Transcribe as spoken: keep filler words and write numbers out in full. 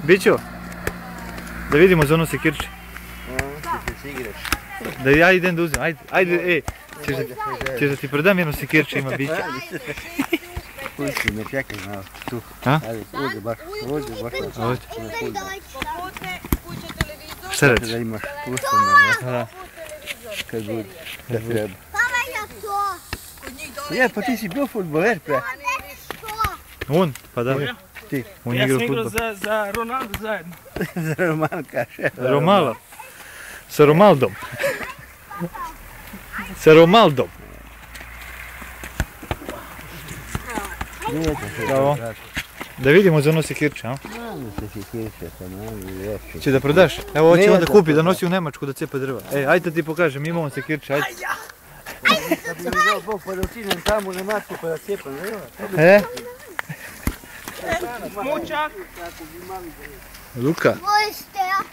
Bićo, da vidimo za ono sekirče. Ti se igraš. Da ja idem da uzem, ajde, ajde, ej, ćeš da, ćeš da ti predam jedno sekirče, ima bića. Pusti, ne čekaj malo, tu. A? Ajde, uđe baš, uđe baš. Ovdje. Šta Šta reći? da imaš pustome, ne? Da. Kad bude, kad treba. Je, pa ti si bio futboler pre. On? Pa da. Ti. On Ja igra sam igrao fudbal. za, za Ronaldo zajedno. Za Roman kaže. Romalo. Sa Romaldom. Sa Romaldom. Bravo. Da vidimo za ono sekirče, a? Mami se si kirše, pa mami, ješi. Će da prodaš? Evo, ovo će Ne, onda da kupi, da proda. nosi u Nemačku da cepa drva. Ej, ajde da ti pokažem, imamo sekirče, ajde. Kad bi mi dao Bog pa da utinem tamo u Nemačku pa da cijepam, ne? E? Mučak. Luka. Možete, ja?